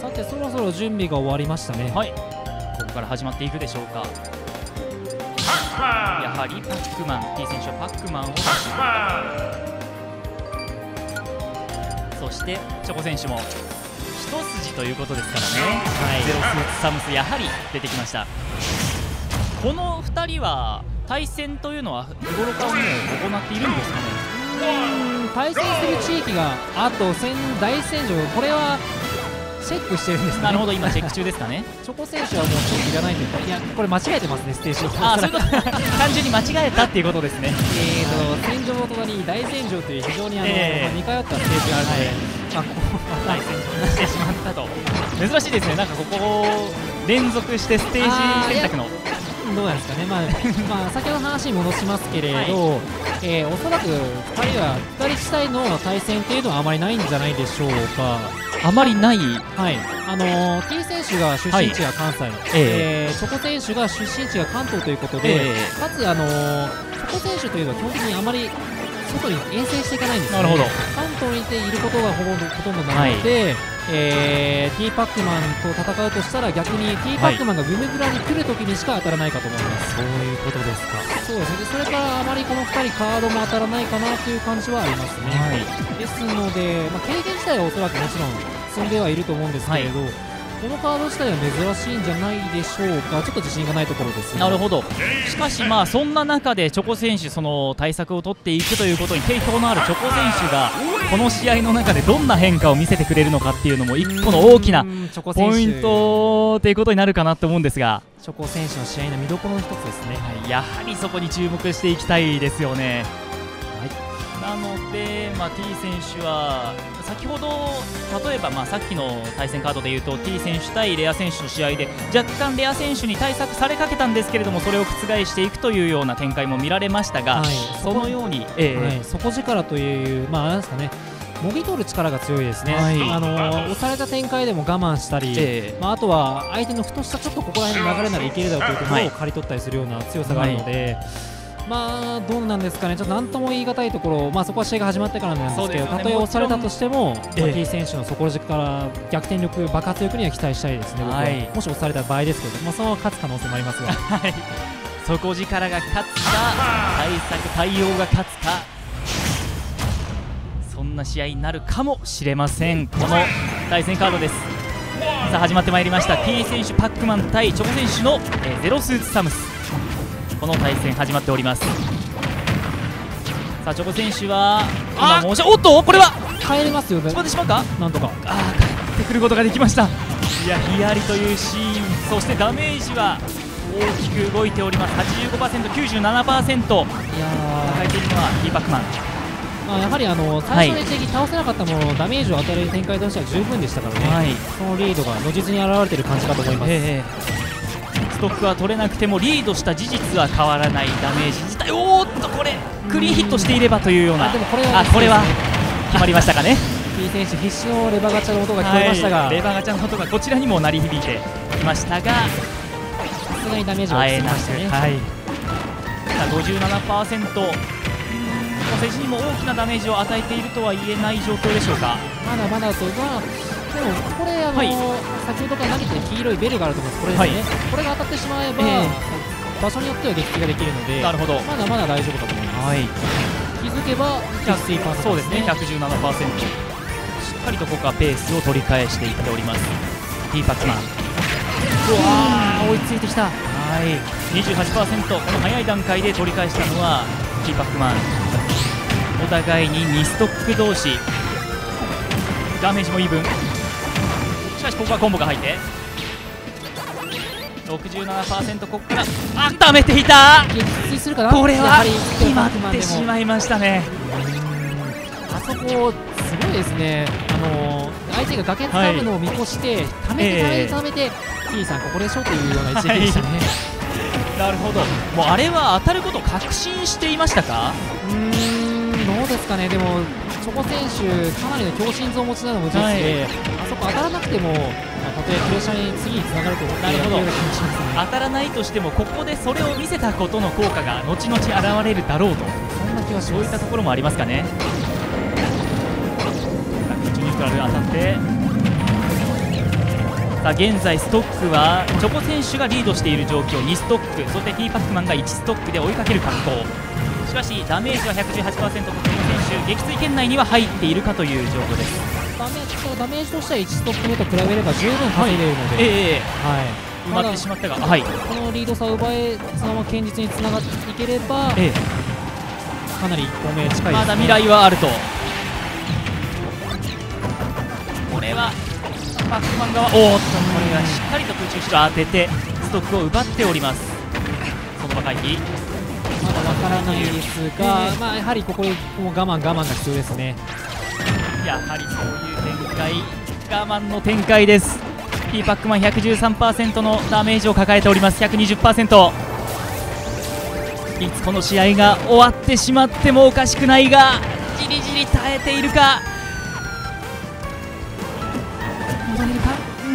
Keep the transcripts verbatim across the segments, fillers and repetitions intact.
さてそろそろ準備が終わりましたね。 はい、ここから始まっていくでしょうか。やはりパックマン T 選手はパックマンを出し、そしてチョコ選手も一筋ということですからね、はい、ゼロスーツサムスやはり出てきました。このふたりは対戦というのは日頃からもう行っているんですかね。 うーん対戦する地域があと戦大戦場、これはチェックしてるんですね。 なるほど、今チェック中ですかね。 チョコ選手はもうチェックいらないというか、いやこれ間違えてますね、ステージを。 ああ、そういうこと単純に間違えたっていうことですね。 えーと戦場の隣に大戦場という非常にあの、 えー、 似通ったステージがあるので、 はい、まあ、ここまた大戦場にしてしまったと。珍しいですね、なんかここ連続してステージ選択の。 どうなんですかね、まあまあ、先ほどの話に戻しますけれど、はい、えー、おそらくふたりはふたり自体の対戦というのはあまりないんじゃないでしょうか。 あまりない、はい、 あのー、T 選手が出身地が関西、はい、えー、チョコ選手が出身地が関東ということで、えー、かつ、あのー、チョコ選手というのは基本的にあまり外に遠征していかないんですね。なるほど。関東にいていることがほぼほとんどなので、はい、えー、T パックマンと戦うとしたら逆に T パックマンがグムグラに来るときにしか当たらないかと思います。 そういうことですか。 そうですね。それからあまりこのふたりカードも当たらないかなという感じはありますね。はい、ですので、まあ、経験自体はおそらくもちろん積んではいると思うんですけれど、はい、このカード自体は珍しいんじゃないでしょうか。ちょっと自信がないところですが。 なるほど。しかしまあそんな中でチョコ選手、その対策を取っていくということに定評のあるチョコ選手がこの試合の中でどんな変化を見せてくれるのかっていうのも一個の大きなポイントということになるかなと思うんですが、 チョコ選手の試合の見どころの一つですね。 はい、やはりそこに注目していきたいですよね。なので、まあ、T 選手は先ほど例えばまあさっきの対戦カードでいうと T 選手対レア選手の試合で若干レア選手に対策されかけたんですけれども、それを覆していくというような展開も見られましたが、はい、そのように、 えーはい、底力という、まあ、あれですかね、もぎ取る力が強いですね。はい、あのー、押された展開でも我慢したり、えーまあ、あとは相手のふとしたちょっとここら辺の流れならいけるだろうというところを刈り取ったりするような強さがあるので、はい、まあどうなんですかね、ちょっと何とも言い難いところ、まあ、そこは試合が始まってからなんですけど、たとえ押されたとしても、えー、T 選手の底力、逆転力、爆発力には期待したいですね、僕は。はい、もし押された場合ですけど、まあ、そのまま勝つ可能性もありますが、はい、 底力が勝つか、対策、対応が勝つか、そんな試合になるかもしれません、この対戦カードです。さあ始まってまいりました。 T 選手パックマン対チョコ選手の、えー、ゼロスーツサムス、この対戦始まっております。さあチョコ選手は今申しおっとこれは帰れますよね。 止まってしまうか、 なんとかああ帰ってくることができました。いやヒヤリというシーン、そしてダメージは大きく動いております。 はちじゅうごパーセント、きゅうじゅうななパーセント いや抱えているのは T パックマン。 まあやはりあの最初の一撃倒せなかったもののダメージを与える展開としては十分でしたからね、はい、そのリードが如実に現れている感じかと思います。えーストックは取れなくてもリードした事実は変わらない、ダメージ自体、おーっとこれクリーンヒットしていればというような、 あでもこれは、 あこれは決まりましたかね。 T 選手必死のレバーガチャの音が聞こえましたが、 はい、レバーガチャの音がこちらにも鳴り響いてきましたが、さすがにダメージが落ちてきましたね。 はい、ごじゅうななパーセント、選手にも大きなダメージを与えているとは言えない状況でしょうか。 まだまだとはでもこれあの、はい、先ほどから投げてる黄色いベルがあると思います。これですね、はい、これが当たってしまえば、えー、場所によっては撃墜ができるので、なるほど、まだまだ大丈夫かと思います。はい、気づけばひゃくパーセント、 そうですね、ひゃくじゅうななパーセント、しっかりとここはペースを取り返していっております。 T パックマン、 うわー追いついてきた。はい、 にじゅうはちパーセント、この早い段階で取り返したのは T パックマン。お互いににストック同士、ダメージもイーブン。しかしここはコンボが入って ろくじゅうななパーセント、 ここからあ溜めていた。これは決まってしまいましたね。 あそこすごいですね、あのー、相手が崖掴むのを見越して、はい、溜めて溜めて溜めて、えー、T さんここでしょというような一撃でしたね。 はい、なるほど、もうあれは当たることを確信していましたか。 うーんどうですかね、でもチョコ選手かなりの強心臓持ちなのも事実で、はい、あそこ当たらなくても、まあ、たとえプレッシャーに次につながると思ってやってるような気がしますね。 当たらないとしてもここでそれを見せたことの効果が後々現れるだろうと、 そんな気はします。 そういったところもありますかね。ニュートラル当たってさあ現在ストックはチョコ選手がリードしている状況、にストック、そしてティーパックマンがいちストックで追いかける格好。しかしダメージは ひゃくじゅうはちパーセント とチョコ選手撃墜圏内には入っているかという状況です。 ダメージ、ダメージとしてはいちストック目と比べれば十分稼いでいるので、はい、 ええはい、 埋まってしまったが、はい、 このリード差を奪え、そのまま堅実につながっていければ、ええ、かなりいっぽんめ近いですね。 まだ未来はあると。これはパックマン側、おーっとこれがしっかりと空中後ろ当ててストックを奪っております。その場回避まだわからないですが、えー、まあやはりここでもう我慢我慢が必要ですね。 やはりそういう展開、我慢の展開です。ティーパックマン ひゃくじゅうさんパーセント のダメージを抱えております。 ひゃくにじゅっパーセント、 いつこの試合が終わってしまってもおかしくないが、じりじり耐えているか、戻れるか、うん、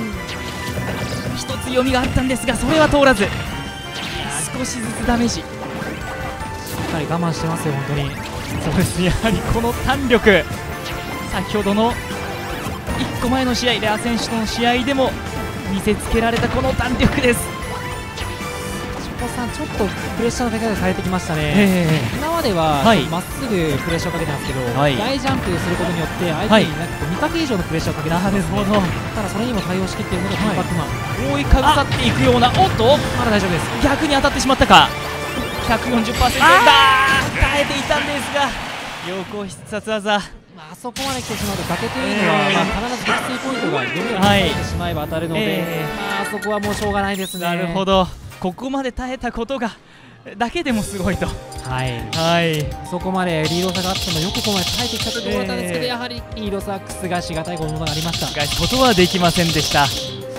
一つ読みがあったんですがそれは通らず、少しずつダメージ、しっかり我慢してますよ本当に。 そうですね、やはりこの弾力、先ほどのいっこまえの試合、レア選手との試合でも見せつけられたこの弾力です。 チョコさん、ちょっとプレッシャーのかけ方変えてきましたね。 えー、 今まではまっすぐプレッシャーをかけてたんですけど、はい、大ジャンプすることによって相手になんかこうにかけ以上のプレッシャーをかけてたんですね。なるほど。ただそれにも対応しきっているのがティーパックマン、 覆いかぶさっていくような、おっとまだ大丈夫です。 逆に当たってしまったか、 ひゃくよんじゅっパーセント だ、耐えていたんですが、陽光必殺技、 まあ、あそこまで来てしまうと崖というのは、えーまあ、必ず撃墜ポイントが読みを取ってしまえば当たるので、えーまあ、あそこはもうしょうがないですね。 なるほど、ここまで耐えたことがだけでもすごいと、 はい、 はい、 そこまでリード差があってもよくここまで耐えてきたところだったんですけど、えー、やはりリード差覆しがたいものがありました。 覆すことはできませんでした。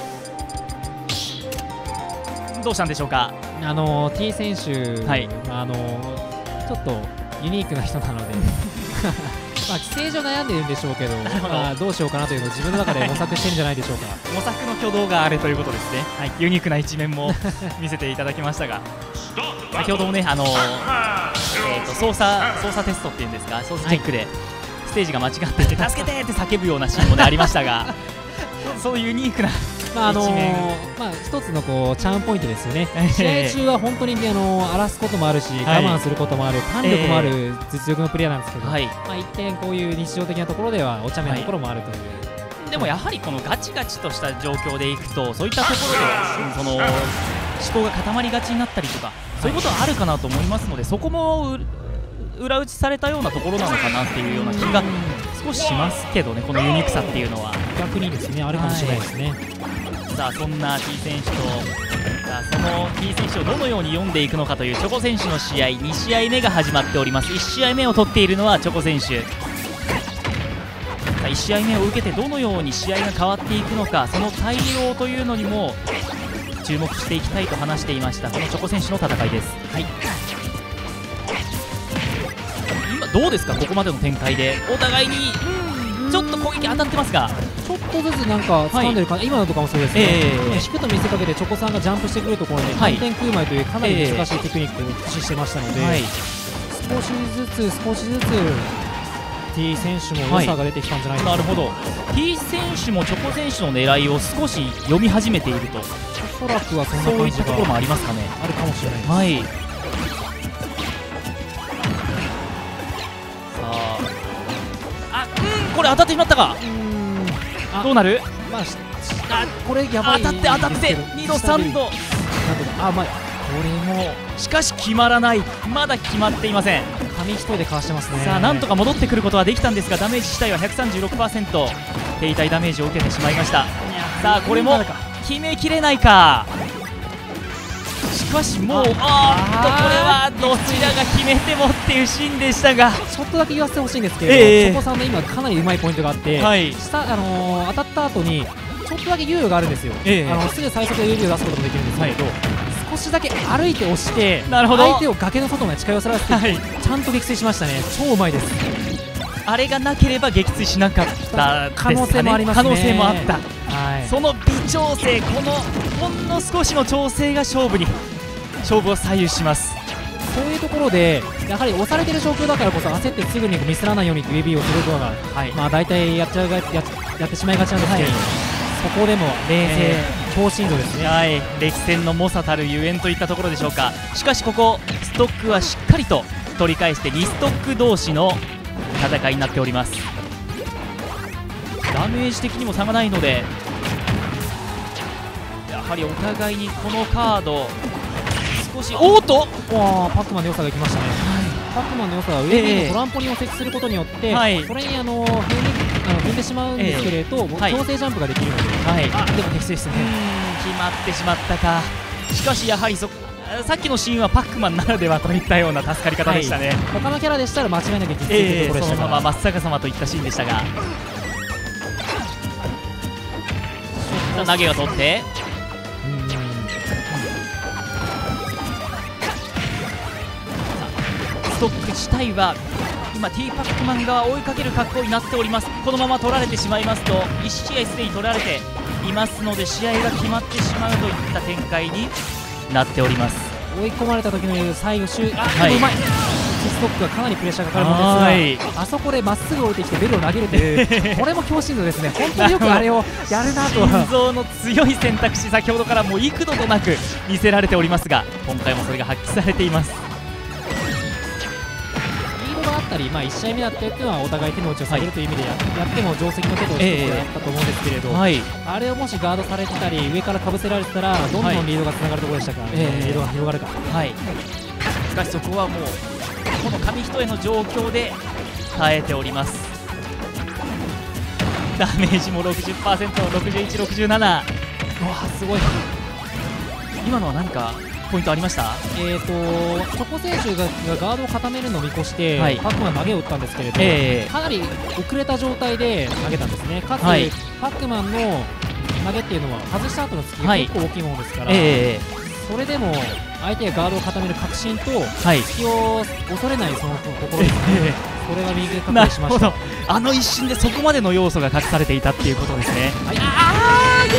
どうしたんでしょうか。 あの T 選手、はい、あのちょっとユニークな人なのでまあ規制上悩んでいるんでしょうけど、まあ、どうしようかなというのを自分の中で模索してるんじゃないでしょうか。 模索の挙動があるということですね。はい、ユニークな一面も見せていただきましたが、先ほどもね、あのえーと操作操作テストっていうんですか、操作チェックでステージが間違っていて助けてって叫ぶようなシーンも、ね、ありましたがそういうユニークなまああのー、まあ一つのこうチャームポイントですよね。試合中は本当にあの荒らすこともあるし、我慢することもある、胆力もある実力のプレーヤーなんですけど、はい、まあ一点こういう日常的なところではお茶目なところもあるという、 はい、でもやはりこのガチガチとした状況でいくと、そういったところでその思考が固まりがちになったりとか、そういうことはあるかなと思いますので、そこも裏打ちされたようなところなのかなっていうような気が少ししますけどね、このユニークさっていうのは逆にですね、あるかもしれないですね。はい、 さあそんな T 選手と、さあその T 選手をどのように読んでいくのかというチョコ選手の試合、に試合目が始まっております。いち試合目を取っているのはチョコ選手。さあいち試合目を受けてどのように試合が変わっていくのか、その対応というのにも注目していきたいと話していましたこのチョコ選手の戦いです。はい、今どうですか、ここまでの展開でお互いにちょっと攻撃当たってますが、 ちょっとずつなんか掴んでるか、はい、今のとかもそうですね、えー、引くと見せかけてチョコさんがジャンプしてくるところに反転空舞というかなり難しいテクニックを駆使してましたので、はい、少しずつ少しずつ T 選手も良さが出てきたんじゃないですか。 はい、なるほど、 T 選手もチョコ選手の狙いを少し読み始めていると、 おそらくはそんな感じがそういったところもありますかね。 あるかもしれないです。 はい、さあ、あ、うん、これ当たってしまったか。どうなる？ まあ、あ、これやばい。 当たって当たってにどさんど。 あ、まあ、これもしかし決まらない。まだ決まっていません。 紙一重でかわしてますね。 さあなんとか戻ってくることはできたんですが、ダメージ自体は ひゃくさんじゅうろくパーセント 手痛いダメージを受けてしまいました。さあこれも決めきれないか。しかしもう、あーっとこれはどちらが決めてもっていうシーンでしたが、 ちょっとだけ言わせてほしいんですけど、チョコさんの今かなりうまいポイントがあって、はい、下、あのー、当たった後にちょっとだけ猶予があるんですよ。えー、あのすぐ最速で指を出すこともできるんですけど、はい、少しだけ歩いて押して相手を崖の外まで近寄せられて、はい、ちゃんと撃墜しましたね。超うまいです。 あれがなければ撃墜しなかった可能性もありますね。 可能性もあった、はい、その微調整、このほんの少しの調整が勝負に勝負を左右します。 そういうところでやはり押されている状況だからこそ焦ってすぐにミスらないようにという指をすることが、はい、まあ大体やっちゃうが や, やってしまいがちなんですけれども、はい、そこでも冷静、えー、強心臓ですね。 はい、歴戦の猛者たるゆえんといったところでしょうか。しかしここストックはしっかりと取り返してにストック同士の戦いになっております。ダメージ的にも差がないので、やはりお互いにこのカード少し、おーっと、 わー、パックマンの良さがいきましたね。はい、パックマンの良さは上にトランポリンを設置することによって、はい、それにあの踏んでしまうんですけれど、えーはい、強制ジャンプができるので、はい、あでも適正ですね。 決まってしまったか。しかしやはりそさっきのシーンはパックマンならではといったような助かり方でしたね。はい、 他のキャラでしたら間違いなく実践というところでしたから、 そのまま真っ逆さまといったシーンでしたが、投げが取って、ストック自体は今 T パックマンが追いかける格好になっております。このまま取られてしまいますといち試合すでに取られていますので、試合が決まってしまうといった展開になっております。 追い込まれた時の最後シュー、あ、はい、うまい。ストックがかなりプレッシャーがかかるのですが、あそこでまっすぐ降りてきてベルを投げるという、これも強心臓ですね。本当によくあれをやるなと。 心臓の強い選択肢、先ほどからもう幾度となく見せられておりますが、今回もそれが発揮されています。 あったり、まあ、いち試合目だったりというのはお互い手の内を下げるという意味で や,、はい、やっても定石の手としてあったと思うんですけれど、えーはい、あれをもしガードされてたり上からかぶせられてたらどんどんリードがつながるところでしたから、はい、えー、リードが広がるか、 はい、しかしそこはもうこの紙一重の状況で耐えております。ダメージも ろくじゅっパーセント、ろくじゅういち、ろくじゅうなな。うわすごい。今のは何かポイントありました？ えーとチョコ選手がガードを固めるのを見越して、はい、パックマン投げを打ったんですけれど、えー、かなり遅れた状態で投げたんですね。かつ、はい、パックマンの投げっていうのは外した後の突きが結構大きいものですから、はい、えー、それでも相手がガードを固める確信と、はい、突きを恐れないその心ですね、えー、それが右で確認しました。 あの一瞬でそこまでの要素が隠されていたっていうことですね。はい、 あー、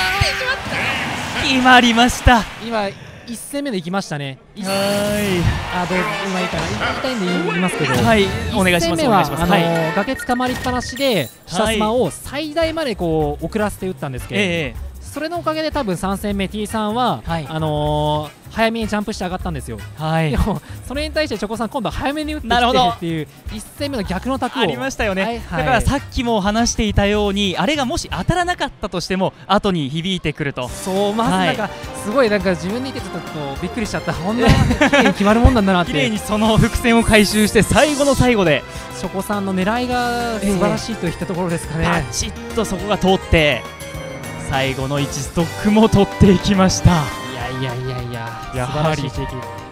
決まりました。 今いち戦目で行きましたね。 はい、 あ、どう今いいかな、言いたいんで言いますけど、 はい、お願いします。いち戦目はあのー、崖つかまりっぱなしで下スマを最大までこう遅らせて打ったんですけど、えー、それのおかげで多分さん戦目 T さんは、はい、あのー、早めにジャンプして上がったんですよ。はい、でもそれに対してチョコさん今度は早めに打ってきてっていういち戦目の逆の卓をありましたよね。はい、だからさっきも話していたように、あれがもし当たらなかったとしても後に響いてくると。 そう、まずなんか、はい、すごいなんか自分にいてちょっとびっくりしちゃった。こんな綺麗に決まるもんなんだなって。 綺麗にその伏線を回収して最後の最後でチョコさんの狙いが素晴らしいといったところですかね。 バチッとそこが通って最後のいちストックも取っていきました。 いやいやいやいや、 やはり